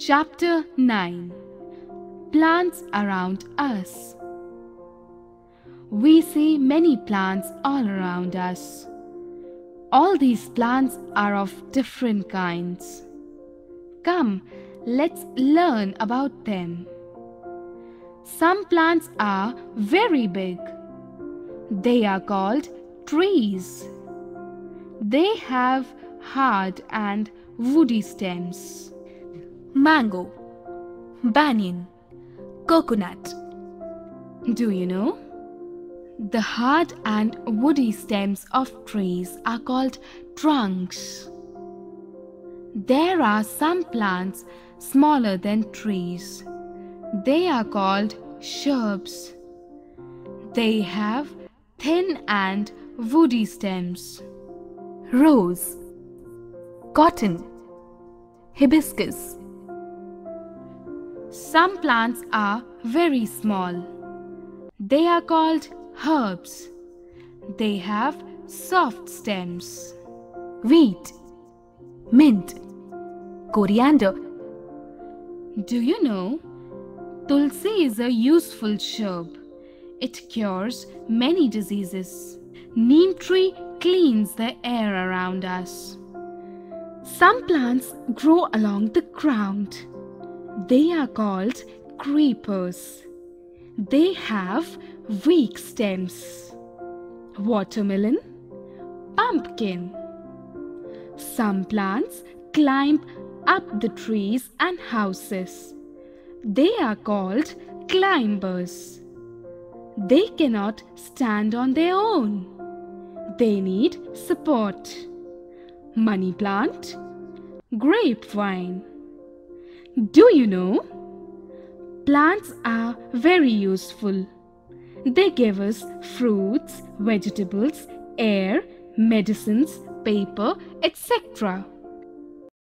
Chapter 9. Plants around us. We see many plants all around us. All these plants are of different kinds. Come, let's learn about them. Some plants are very big. They are called trees. They have hard and woody stems. Mango, banyan, coconut. Do you know? The hard and woody stems of trees are called trunks. There are some plants smaller than trees. They are called shrubs. They have thin and woody stems. Rose, cotton, hibiscus. Some plants are very small. They are called herbs. They have soft stems. Wheat, mint, coriander. Do you know? Tulsi is a useful shrub. It cures many diseases. Neem tree cleans the air around us. Some plants grow along the ground. They are called creepers. They have weak stems. Watermelon, pumpkin. Some plants climb up the trees and houses. They are called climbers. They cannot stand on their own. They need support. Money plant, grapevine. Do you know? Plants are very useful. They give us fruits, vegetables, air, medicines, paper, etc.